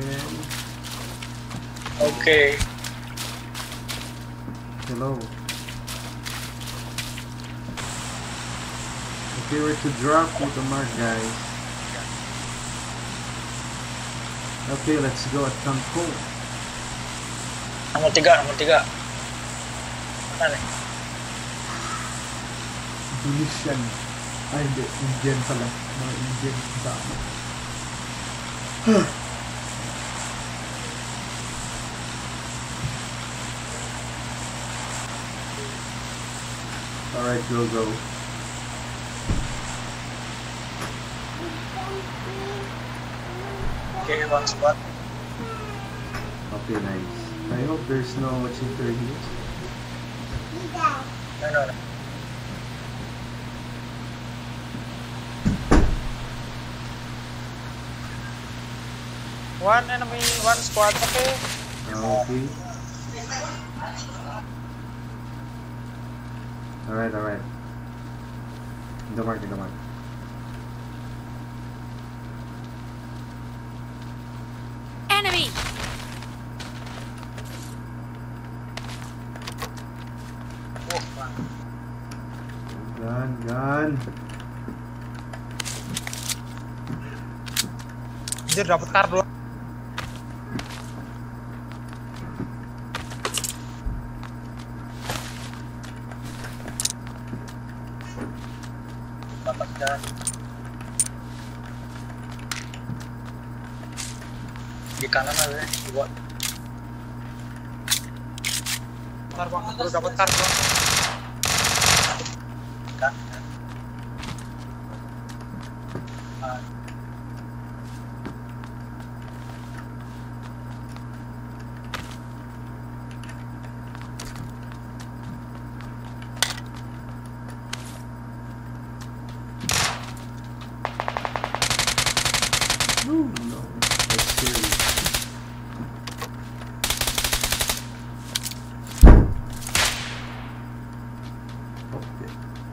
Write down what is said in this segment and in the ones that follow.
again. Okay. Hello. Okay, we're to drop with the mark, guys. Okay, let's go at Cancun. Nomor 3. Mana nih? Indonesian. Ay, hindi. Indian pala. Mga Indian ba? Alright, go. Okay, one spot. Okay, nice. I hope there's no cheater here. No. One enemy, one squad. Okay. Okay. Alright. In the mark. Enemy! Gun. Anjir, dapat kardus. Dapatkan. Di kanan ada buat. Bentar bang, baru dapat kardus. Kan? No, that's serious. Okay.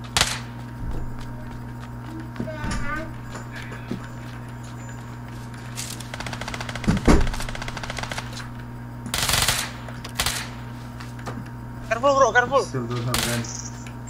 Careful bro, careful. Still don't have guns.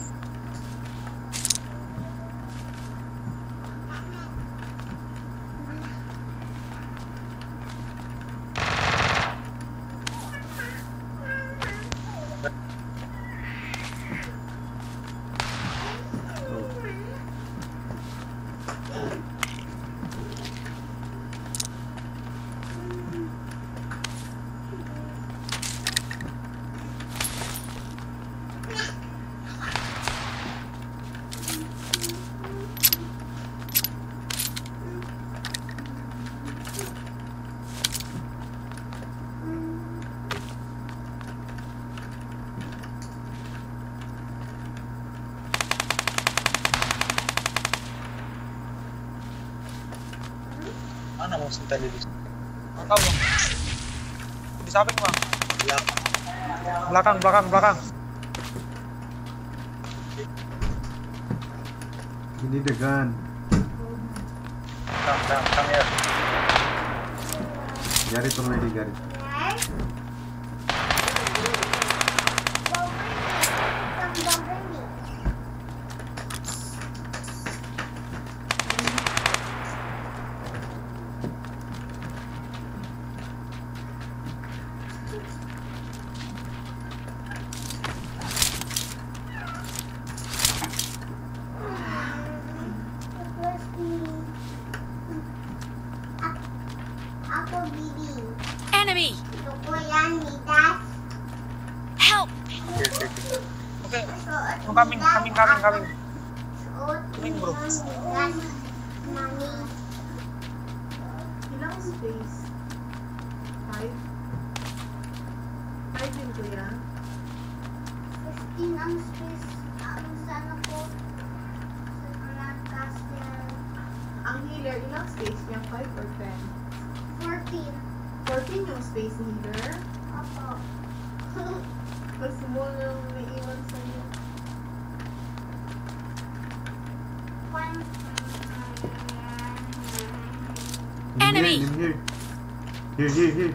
Mana musuh tadi di sini? Tahu bang. Di samping bang. Belakang. You need a gun. Come here. Got it already. Enemy! Help! Okay. Coming. Coming bro. Ilang space? 5? 5 din ko yan. 15 ang space. Ang sana po. Sa castle. Ang healer, ilang space niya? 5 or 10? 14. 14 yung space healer. Opo. Mas mo lang may iwan sa'yo. Enemy! In here. Here.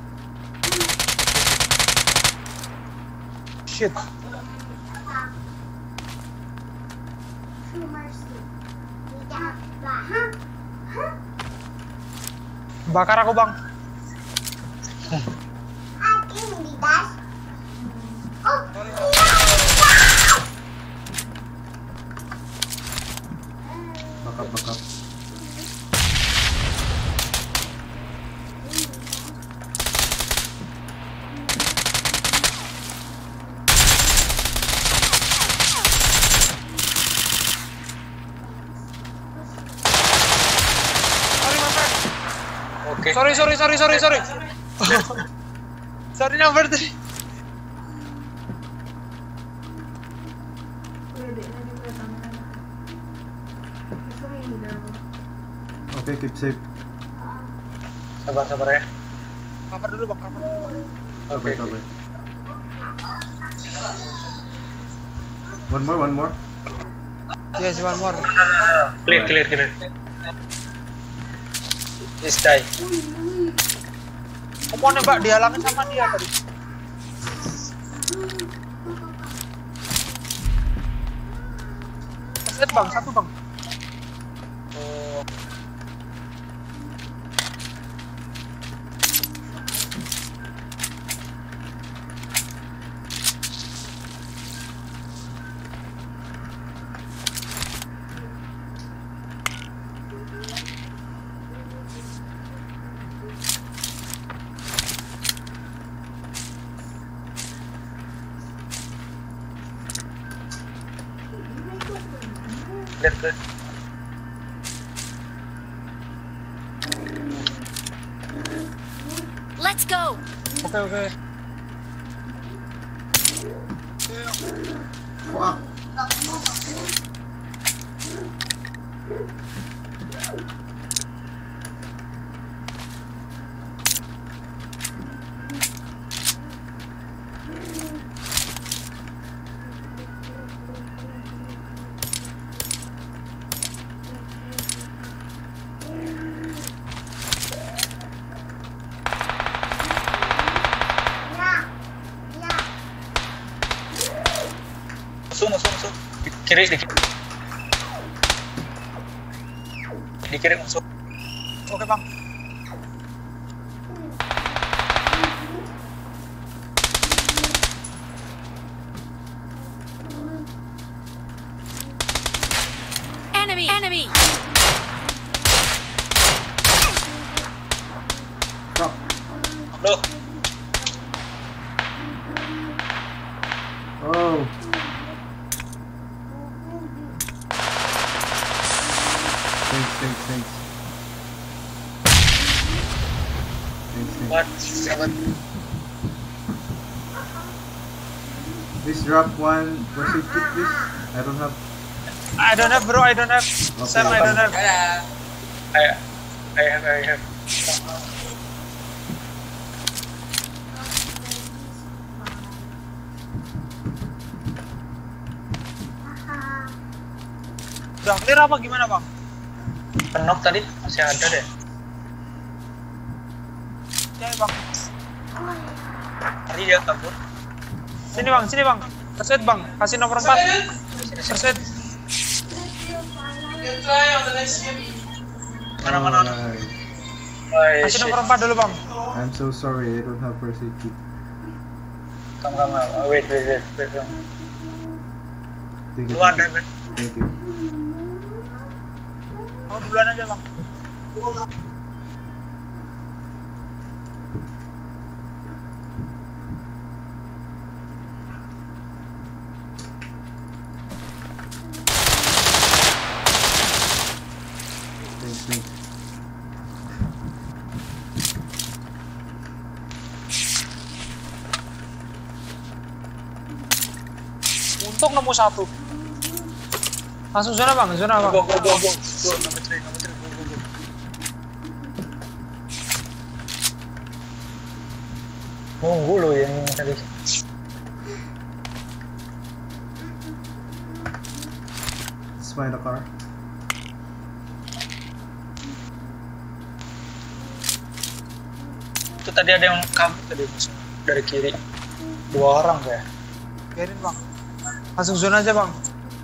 Shit. True mercy. Tidak paham. Hah? Bakar aku, Bang. Akin di das. Oh, Bakap. Sorry, my friend. Oke. Sorry. Sorry, number 3. Udah deh, nanti gue tangan. Gusto mo yung healer mo? Okay, keep safe. Sabar ya. Cover dulu, Bang. Oke. Cover. One more. Yes, one more. Clear. This die. Aku mau nembak, dihalangin sama dia tadi. Set, Bang. Satu, Bang. Oh, clear. Let's go. Oke. Fuck. Musuh. Di kiri. Di kiri musuh. Oke, Bang. Enemy. Stop. Loh, Oh. Thanks. what? Please drop one proceed kit, please. I don't have. I don't have, bro. I don't have. Sam, I don't have. I have. Udah clear apa gimana, Bang? Penok tadi masih ada deh. Ya, Bang. Tadi dia kabur. Sini, Bang. Terset, Bang. Kasih nomor 4. Terset. Mana? Alright. Kasih nomor 4 dulu, Bang. I'm so sorry, I don't have first aid kit. Come. Wait. Thank you. Duluan deh, Ben. Thank you. Oh, duluan aja, Bang. Thanks. Untung nemu 1. Langsung zona, Bang. Go. Number 3, go. Nunggu lo yang tadi. Let's find a car. Itu tadi ada yang kabur tadi musuh dari kiri. 2 orang kayak. Biarin bang. Masuk zona aja bang.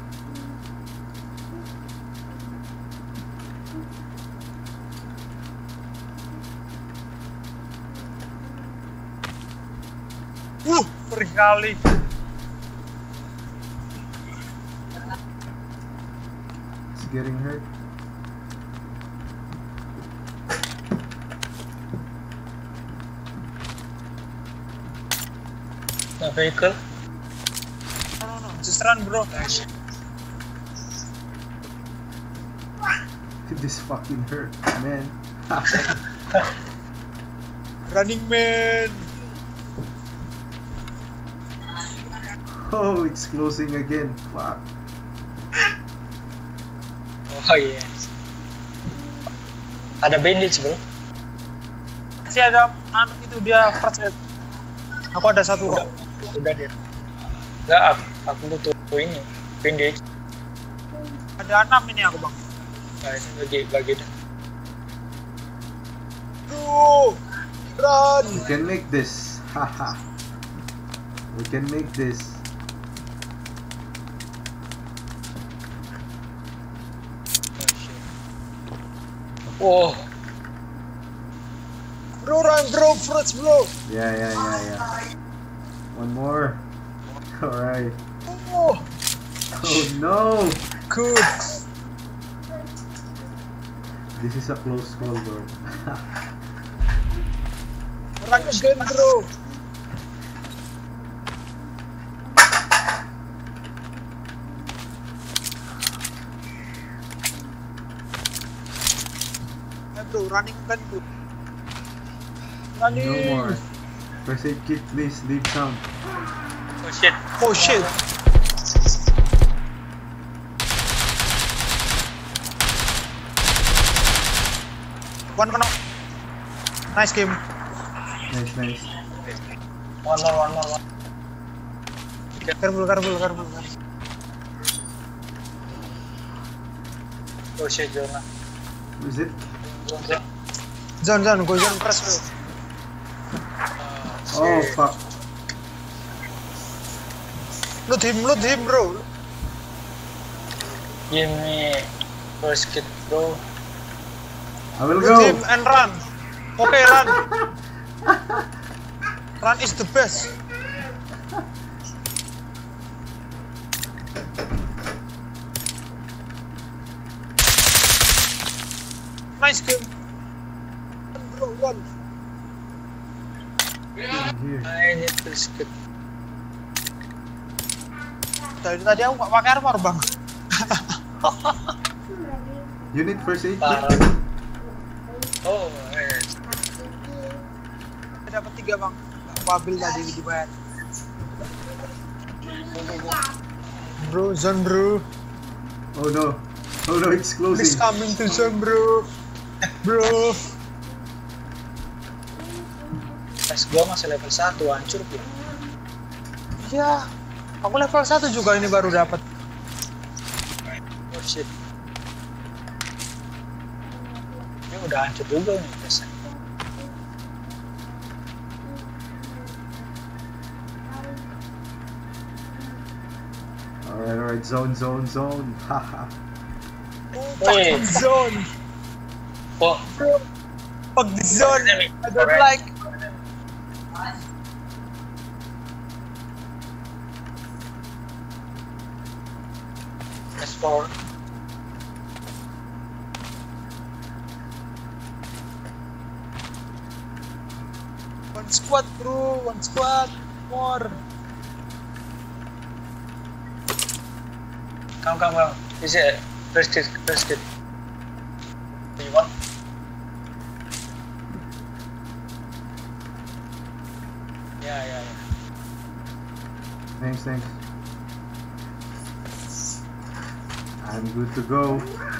Perih kali. It's getting hurt. No vehicle. No. Just run bro. This fucking hurt, man. Running man. Oh, it's closing again. Fuck. Oh yes. Ada bandage bro. Masih ada anak itu dia first aid. Aku ada satu. Udah dia. Enggak, aku butuh ini bandage. Ada 6 ini aku bang. Nah, ini bagi dah. Run. We can make this. Haha. We can make this. Oh, Bro run bro, first bro. Yeah. One more. Alright. Oh, Oh no! good. This is a close call, bro. Run again bro. Bro, running again bro. Running. No more. First aid kit, please. Leave some. oh shit. Oh shit. One kena. Nice game. Nice. One more. Careful. Oh shit, Jonah. Who is it? Zone, go zone press bro. Oh, fuck. Loot him bro. Give me first kit, bro. I will Loot go. him and run. Okay, run. Run is the best. Nice game. Bro, one. Here. I need first kit. Tadi aku nggak pakai armor bang. You need first aid kit? Parah. Oh, yes. Dapat 3 bang. Aku ambil tadi di mana? Bro, zone bro. Oh no, it's Please closing. coming to zone bro. Bro. Tes gua masih level 1, hancur ya. Ya, aku level 1 juga ini baru dapat. Oh shit. Ini udah hancur juga nih tesnya. Alright, zone. Haha. Wait. Zone. Oh, Pag di zone, I don't like. S4. One squad bro, one squad. More. Come. This is first kit. You want? Yeah. Thanks. I'm good to go.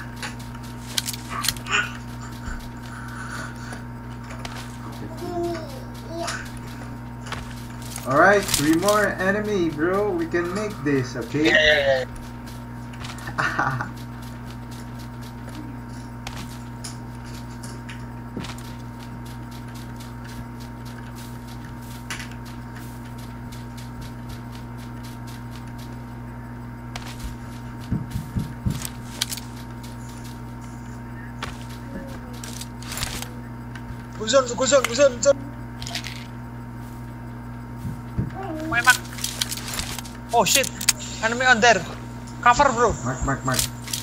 Alright, 3 more enemy, bro. We can make this, okay? Yeah. Go zone. My mark. Oh shit. Enemy on there. Cover, bro. Mark.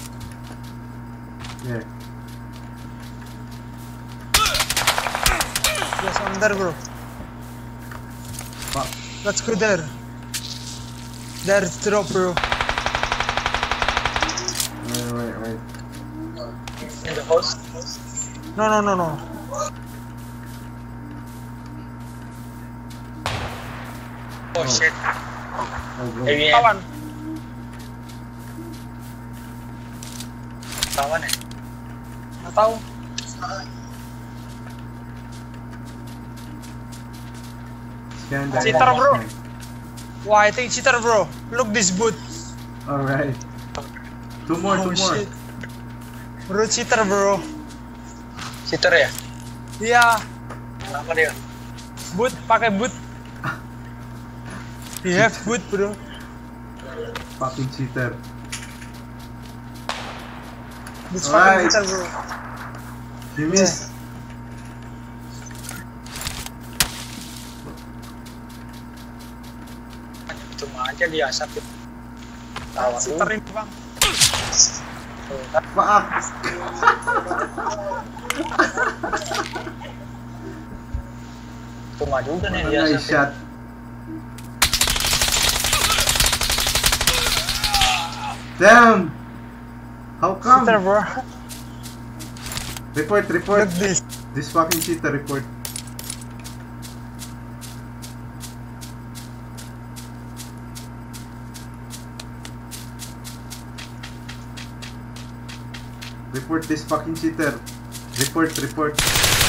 Yeah. Yes, on there, bro. Fuck. Let's go there. There's drop, bro. Wait. In the house. No. Oh shit. Go. AVM. Kawan. Kawan ya? Nggak tahu. Scan the Cheater, bro. enemy. Wah, I think cheater, bro. Look this boot. Alright. Two more. Shit. Bro, cheater, bro. Cheater ya? Iya. Kenapa dia? Boot, pakai boot. He have boot, bro. Fucking cheater. This Alright. fucking cheater, bro. You missed. Cuma aja dia asap ya. Tawa Cheater ini, bang. Fuck. Cuma juga nih dia Nice asap. shot. Damn. How come? Cheater, bro. Report. Look this. This fucking cheater report. Report this fucking cheater. Report.